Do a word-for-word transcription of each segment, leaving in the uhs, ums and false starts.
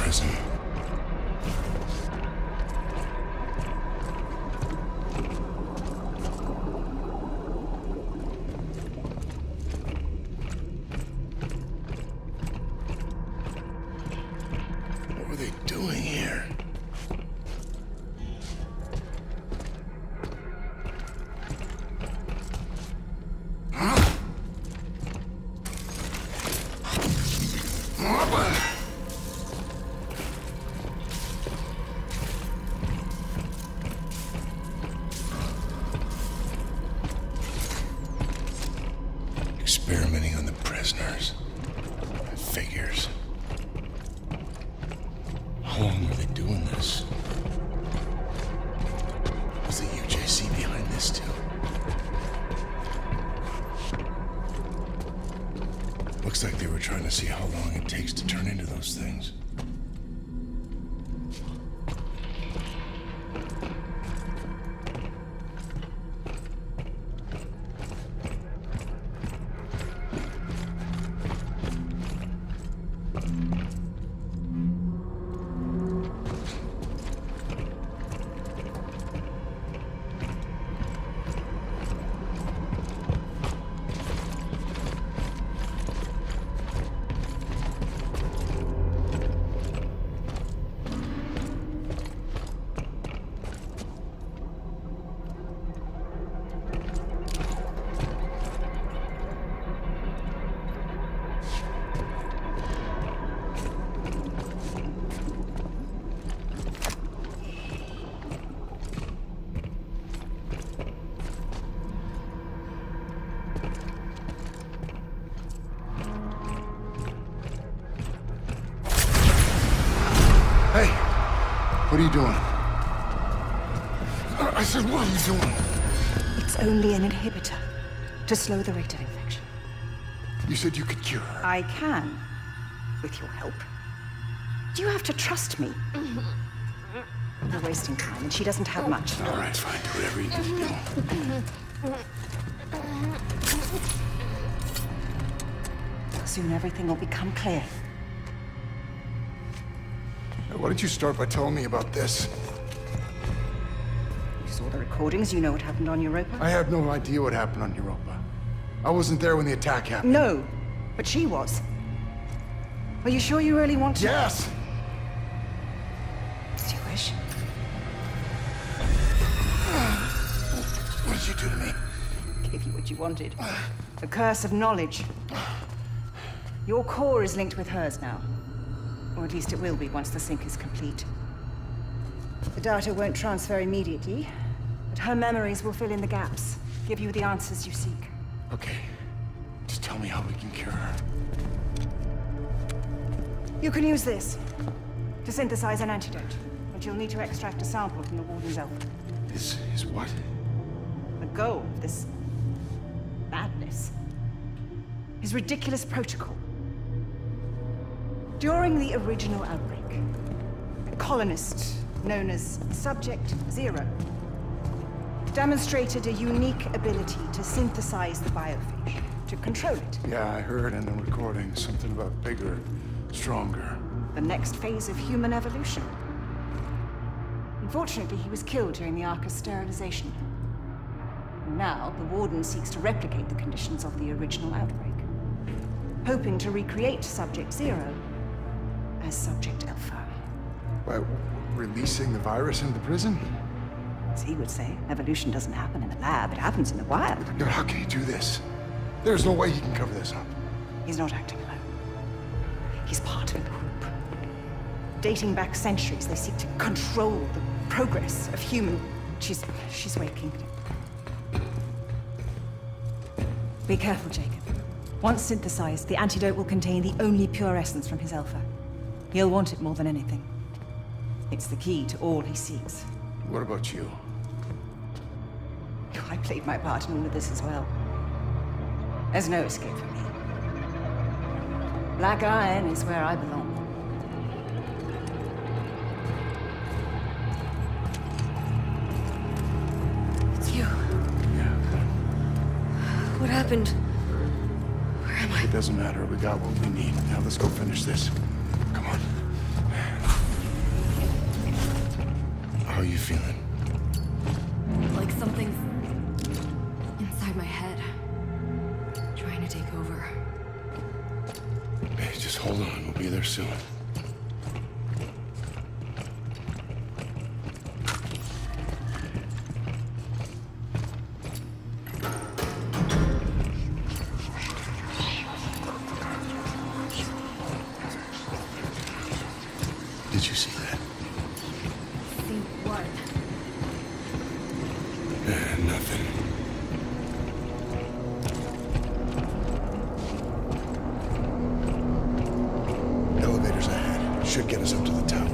prison. What were they doing here? Experimenting on the prisoners. Figures. How long were they doing this? Was the U J C behind this too? Looks like they were trying to see how long it takes to turn into those things. Hey, what are you doing? I said, what are you doing? It's only an inhibitor to slow the rate of infection. You said you could cure her. I can, with your help. Do you have to trust me? You're wasting time, and she doesn't have much. All right, fine. Do whatever you need to do. Soon everything will become clear. Why did you start by telling me about this? You saw the recordings, you know what happened on Europa? I have no idea what happened on Europa. I wasn't there when the attack happened. No, but she was. Are you sure you really want to? Yes! Do you wish? What did you do to me? Gave you what you wanted. The curse of knowledge. Your core is linked with hers now. Or at least it will be once the sync is complete. The data won't transfer immediately, but her memories will fill in the gaps, give you the answers you seek. Okay. Just tell me how we can cure her. You can use this to synthesize an antidote, but you'll need to extract a sample from the Warden's elf. Is is what? The goal of this madness, his ridiculous protocol. During the original outbreak, a colonist known as Subject Zero demonstrated a unique ability to synthesize the biophage, to control it. Yeah, I heard in the recording something about bigger, stronger. The next phase of human evolution. Unfortunately, he was killed during the Arca's sterilization. And now, the Warden seeks to replicate the conditions of the original outbreak, hoping to recreate Subject Zero as Subject Alpha. By releasing the virus into the prison? As he would say, evolution doesn't happen in the lab, it happens in the wild. No, how can he do this? There's no way he can cover this up. He's not acting alone. He's part of a group. Dating back centuries, they seek to control the progress of human... She's... she's waking. Be careful, Jacob. Once synthesized, the antidote will contain the only pure essence from his alpha. He'll want it more than anything. It's the key to all he seeks. What about you? I played my part in all of this as well. There's no escape for me. Black Iron is where I belong. It's you. Yeah. What happened? Where am I? It doesn't matter. We got what we need. Now let's go finish this. Come on. How are you feeling? Like something's inside my head, trying to take over. Hey, just hold on. We'll be there soon. Did you see that? See what? Eh, nothing. Elevators ahead. Should get us up to the tower.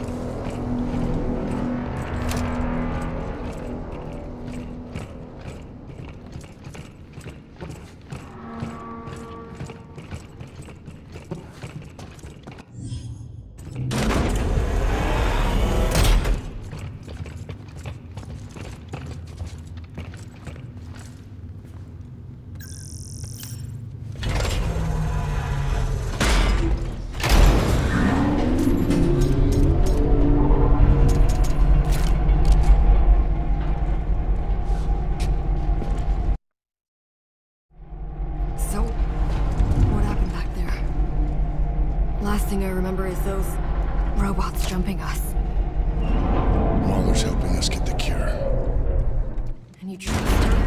So, what happened back there? Last thing I remember is those robots jumping us. Mahler's helping us get the cure. And you trust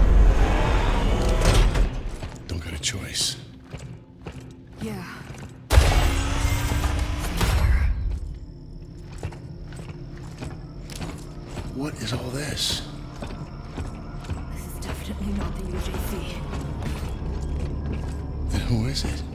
her? Don't got a choice. Yeah. Same here. What is all this? This is definitely not the U J C. Then who is it?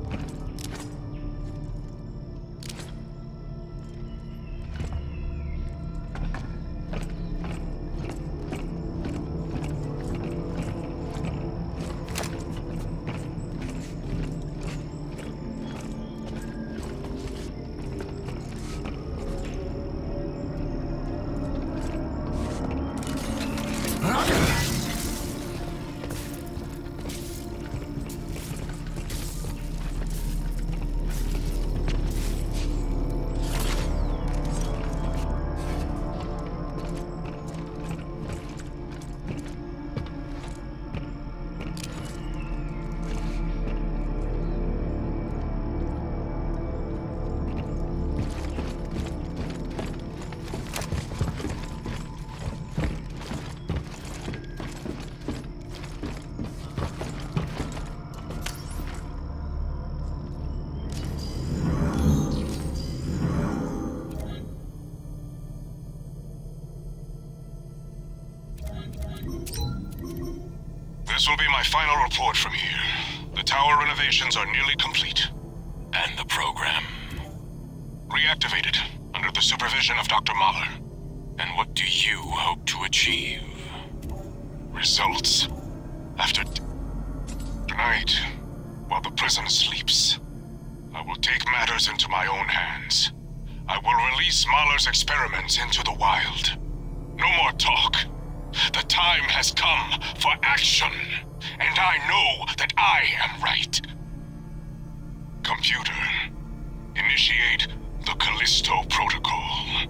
This will be my final report from here. The tower renovations are nearly complete. And the program? Reactivated, under the supervision of Doctor Mahler. And what do you hope to achieve? Results. After t tonight, while the prison sleeps, I will take matters into my own hands. I will release Mahler's experiments into the wild. No more talk. The time has come for action, and I know that I am right. Computer, initiate the Callisto Protocol.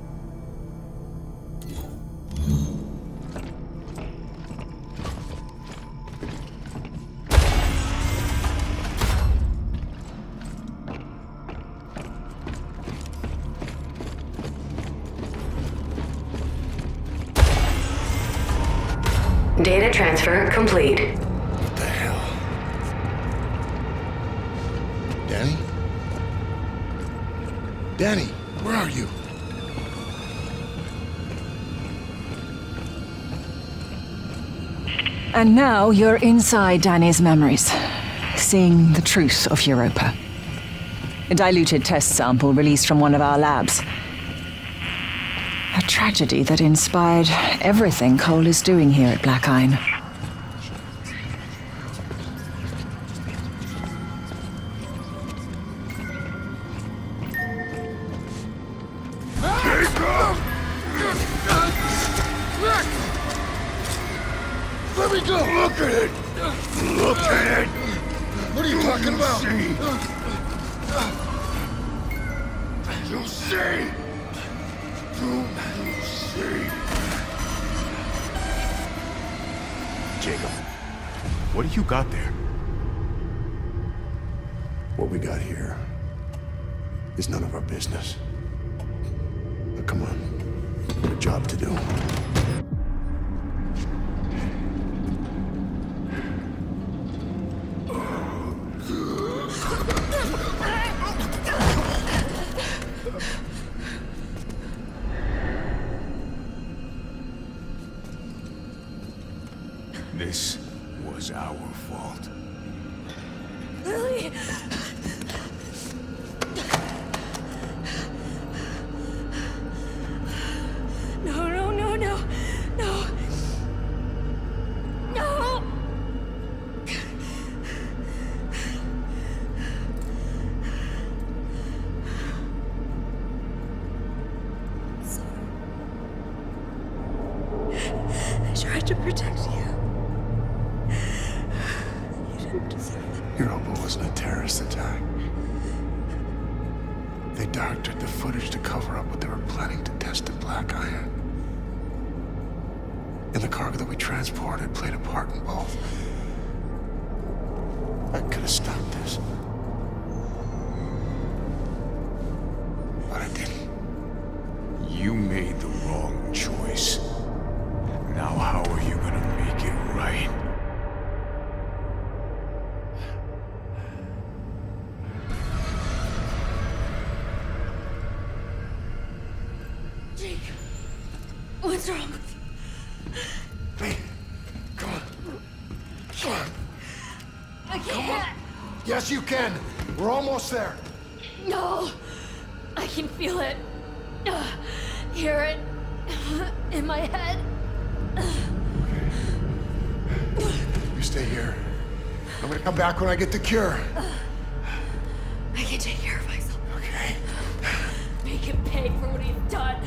Data transfer complete. What the hell? Danny? Danny, where are you? And now you're inside Danny's memories, seeing the truth of Europa. A diluted test sample released from one of our labs. A tragedy that inspired everything Cole is doing here at Black Iron. Let me go! Look at it! Look at it! What are you talking about? See? You see? Jacob, what do you got there? What we got here is none of our business. Now, come on. We've got a job to do. This was our fault. Lily! No, no, no, no, no. No! Sorry. I tried to protect you. Your uncle wasn't a terrorist attack. They doctored the footage to cover up what they were planning to test at Black Iron. And the cargo that we transported played a part in both. I could have stopped this. But I didn't. You made the wrong choice. Now how are you gonna make it right? Jake, what's wrong with you? Hey, come on. Come on. I can't. Yes, you can. We're almost there. No, I can feel it. Uh, hear it in my head. You stay here. I'm gonna come back when I get the cure. I can take care of myself. Okay. Make him pay for what he's done.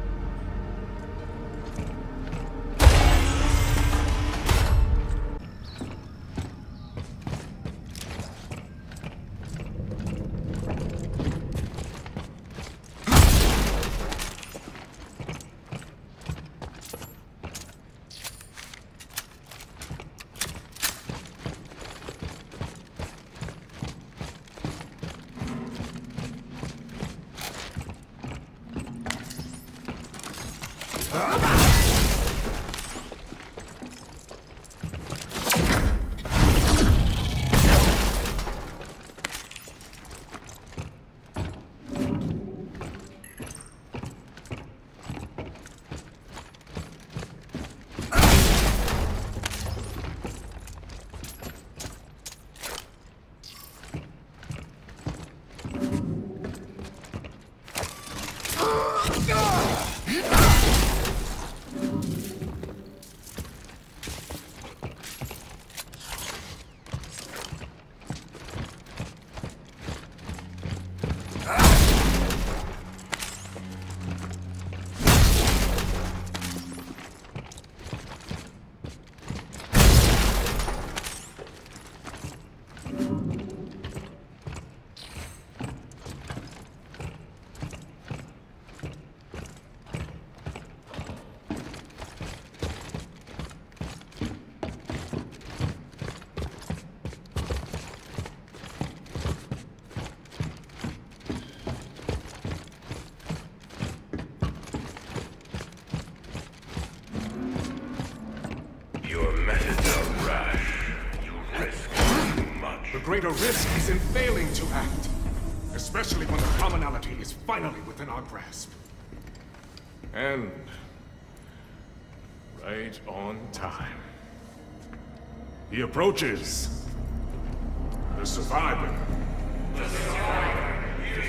The greater risk is in failing to act, especially when the commonality is finally within our grasp. And right on time. He approaches. The survivor. The survivor.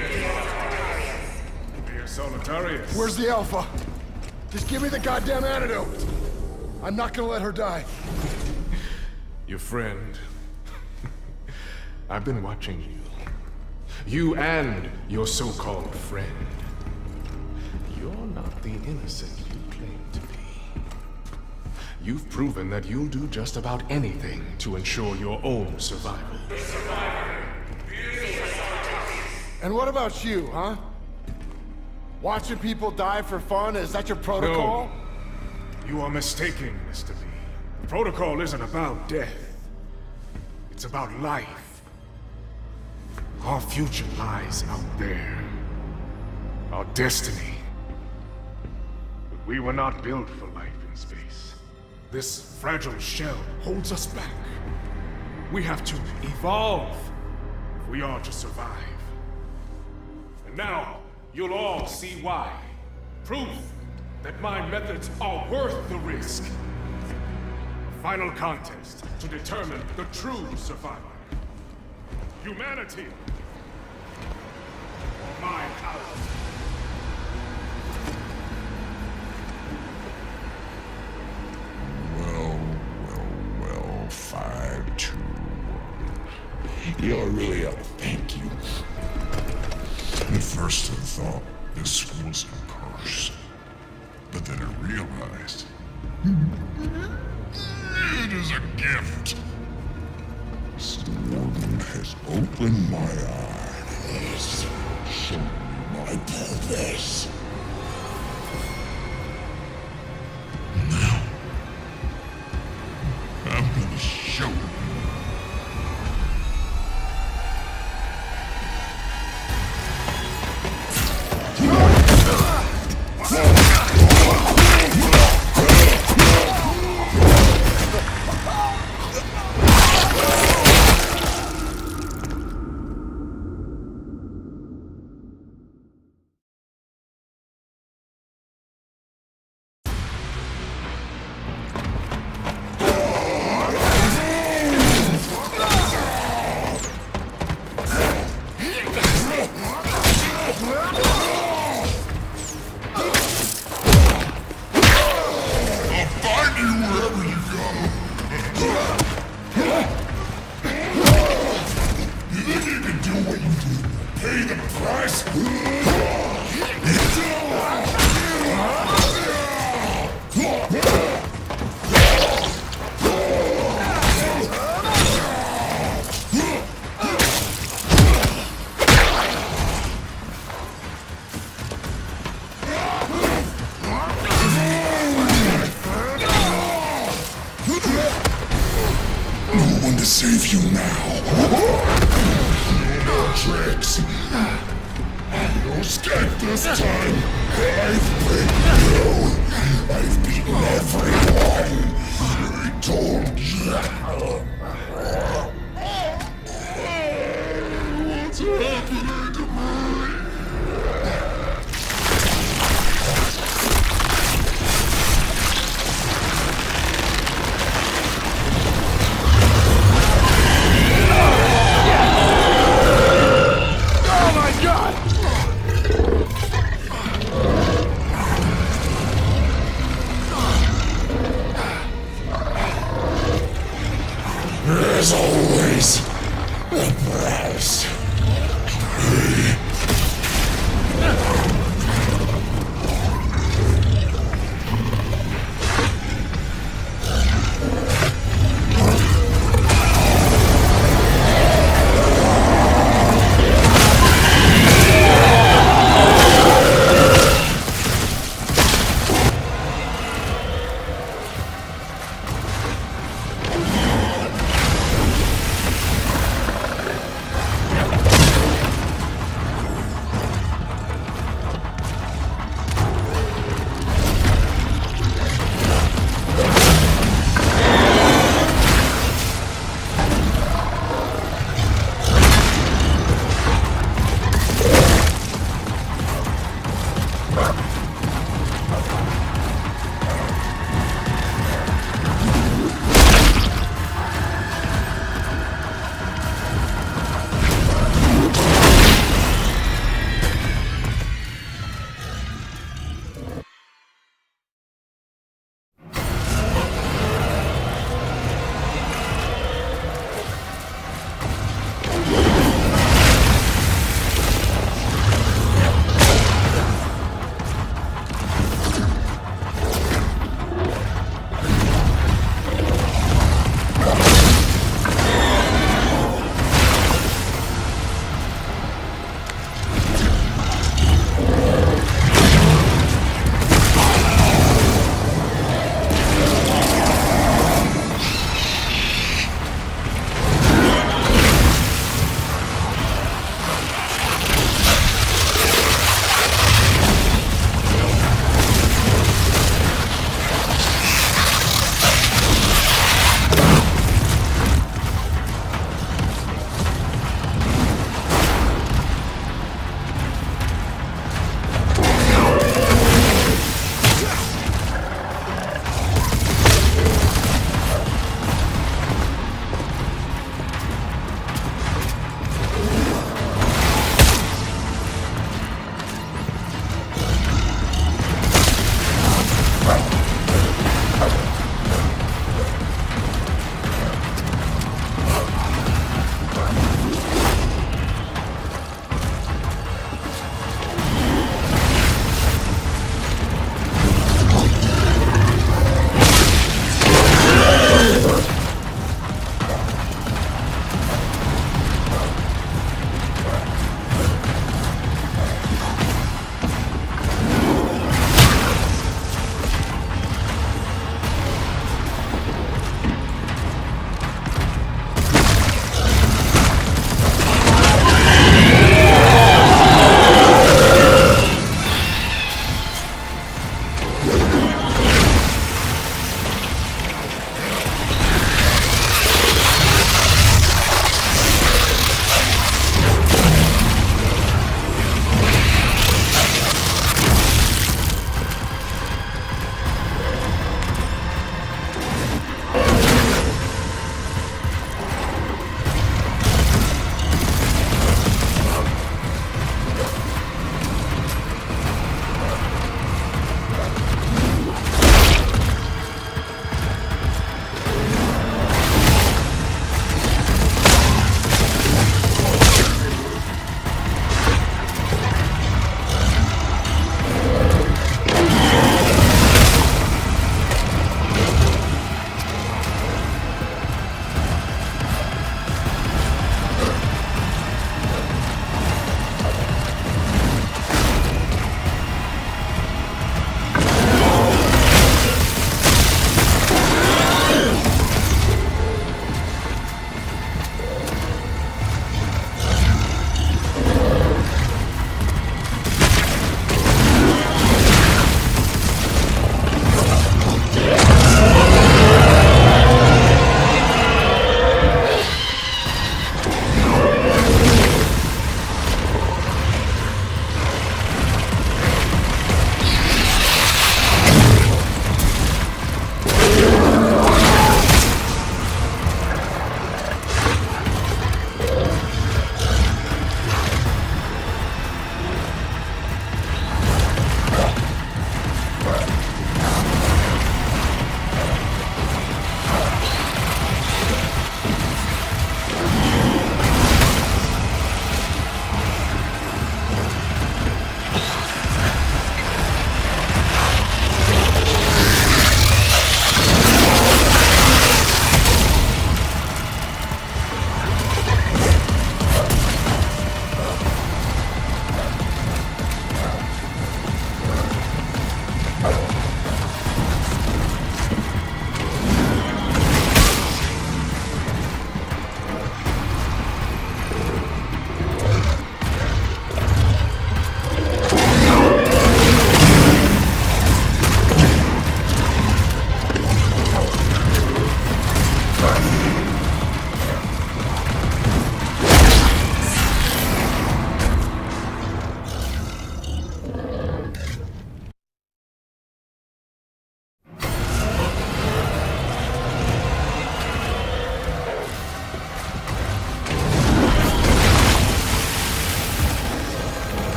Dear Solitarius. Where's the Alpha? Just give me the goddamn antidote. I'm not gonna let her die. Your friend. I've been watching you. You and your so-called friend. You're not the innocent you claim to be. You've proven that you'll do just about anything to ensure your own survival. The survivor. And what about you, huh? Watching people die for fun? Is that your protocol? No. You are mistaken, Mister Lee. The protocol isn't about death. It's about life. Our future lies out there. Our destiny. But we were not built for life in space. This fragile shell holds us back. We have to evolve if we are to survive. And now, you'll all see why. Proof that my methods are worth the risk. A final contest to determine the true survivor. Humanity. Or my power. Well, well, well, five, two, one. You're really a thank you. At first I thought this was a curse, but then I realized it is a gift. Someone has opened my eyes, shown me my purpose. Now, I'm gonna show you. Save you now. No more tricks. No escape this time. I've beaten you. I've beaten everyone. I told you. What's happening to me? There's always a price.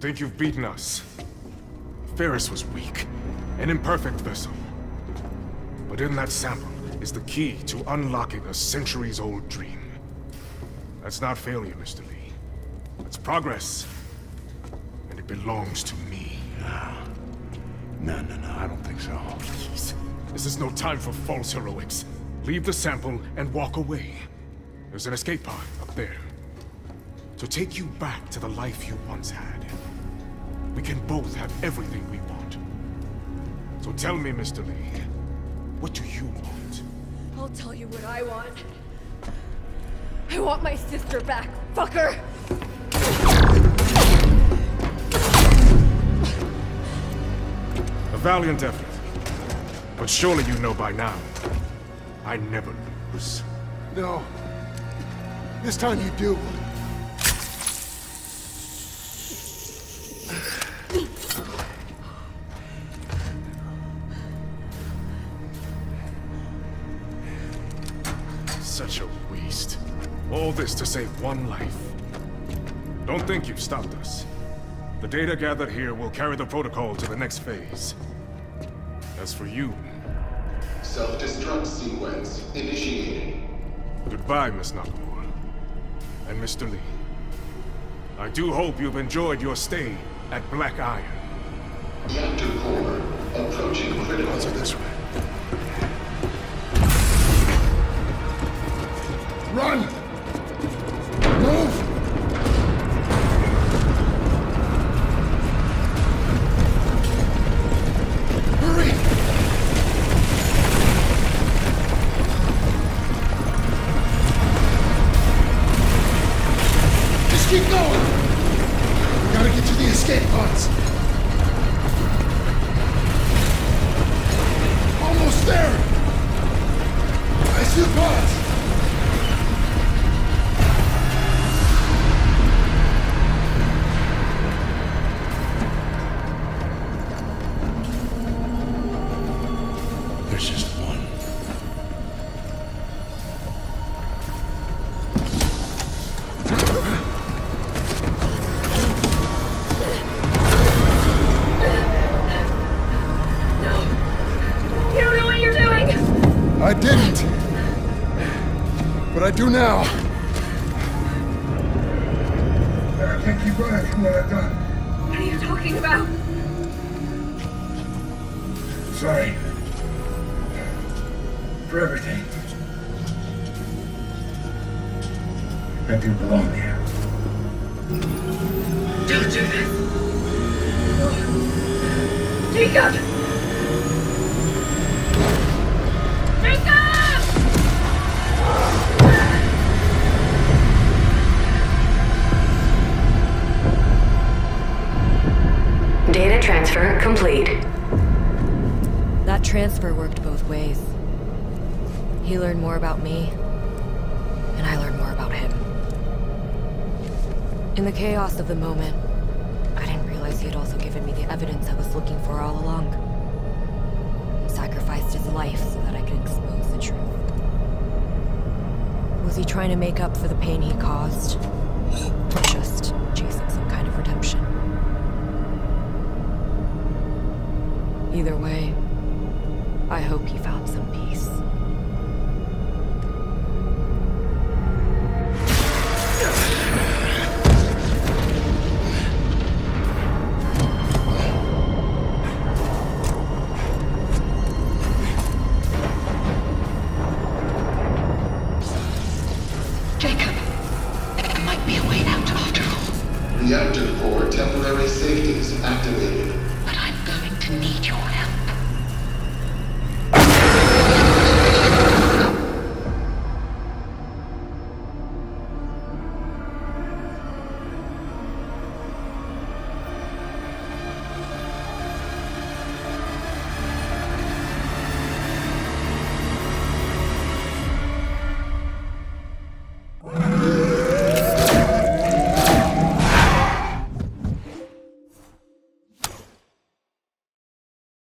think you've beaten us. Ferris was weak, an imperfect vessel. But in that sample is the key to unlocking a centuries-old dream. That's not failure, Mister Lee. That's progress. And it belongs to me. No, no, no, I don't think so. Please. This is no time for false heroics. Leave the sample and walk away. There's an escape pod up there. To take you back to the life you once had. We can both have everything we want. So tell me, Mister Lee, what do you want? I'll tell you what I want. I want my sister back, fucker! A valiant effort. But surely you know by now, I never lose. No. This time you do. Such a waste. All this to save one life. Don't think you've stopped us. The data gathered here will carry the protocol to the next phase. As for you... Self-destruct sequence initiated. Goodbye, Miss Nakamura. And Mister Lee. I do hope you've enjoyed your stay at Black Iron. Reactor core approaching critical. Answer this way. Run! Move! Hurry! Just keep going! We gotta get to the escape pods. Almost there! I see the pods! There's just one. You don't know what you're doing! I didn't! But I do now! I can't keep running from what I've done. What are you talking about? Sorry. For everything. I do belong here. Don't do this! Jacob! Jacob! Data transfer complete. That transfer worked both ways. He learned more about me, and I learned more about him. In the chaos of the moment, I didn't realize he had also given me the evidence I was looking for all along. He sacrificed his life so that I could expose the truth. Was he trying to make up for the pain he caused? Or just chasing some kind of redemption? Either way, I hope he found some peace.